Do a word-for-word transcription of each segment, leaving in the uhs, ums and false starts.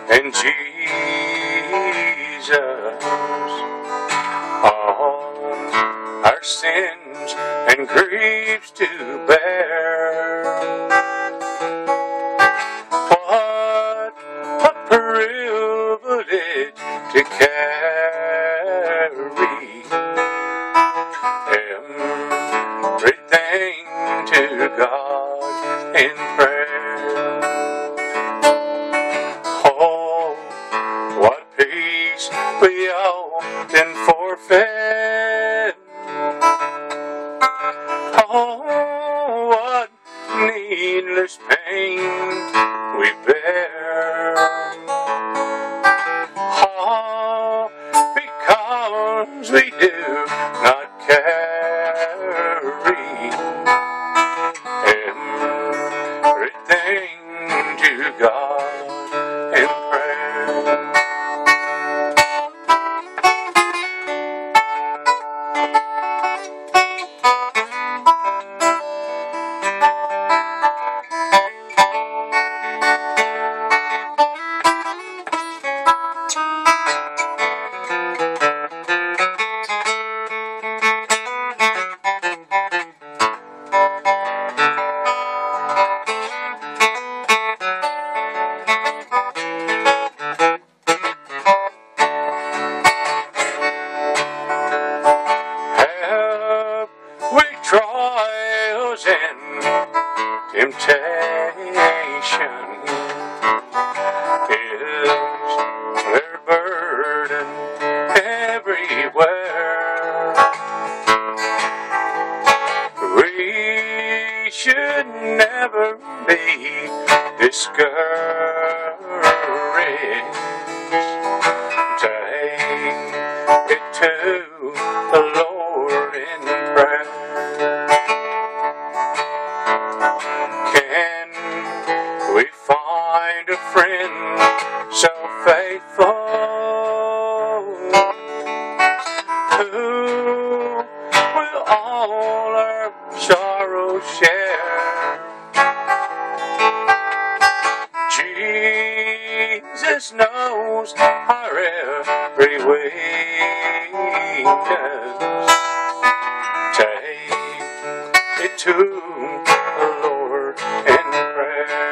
and Jesus all our sins and griefs to bear. What a privilege to carry everything to God in prayer. Oh, what peace we often forfeit. Oh, what needless pain we bear. Oh, because we do not carry everything to God in prayer. Trials and temptation is their burden everywhere. We should never be discouraged. Take it to the Lord in prayer. We find a friend so faithful who will all our sorrows share. Jesus knows our every weakness. Take it to the Lord in prayer.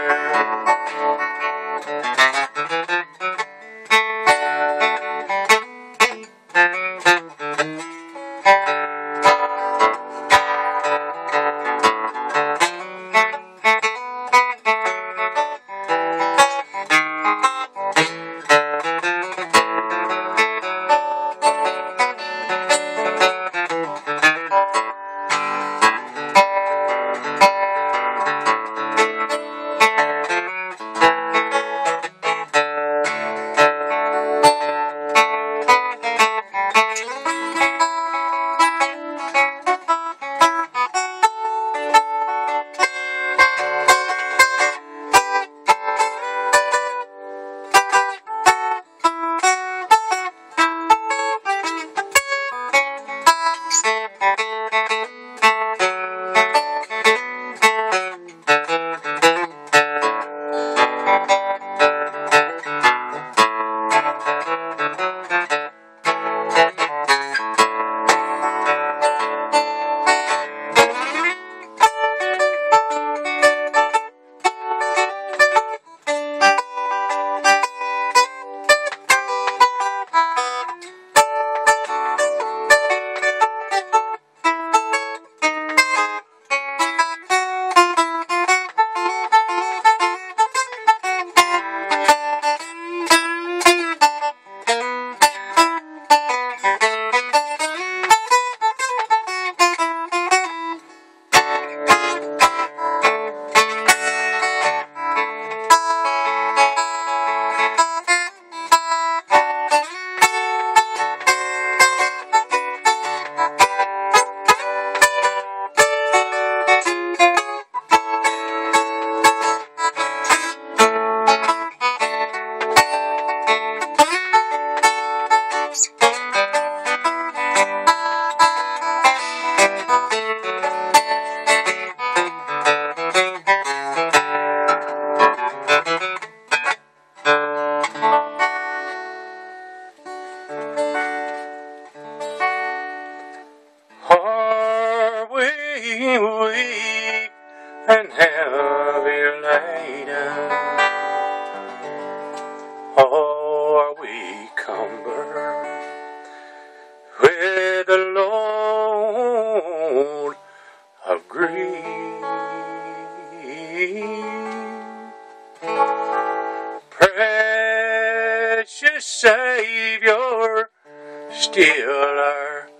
precious Savior, still our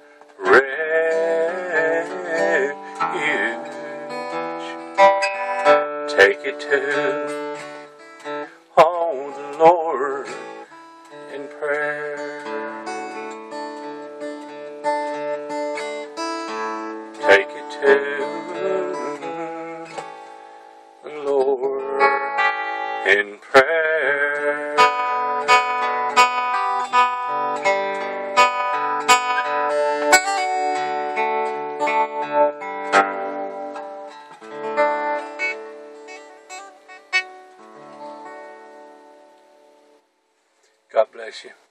refuge. Take it to, oh, the Lord in prayer. Take it to the Lord in prayer. God bless you.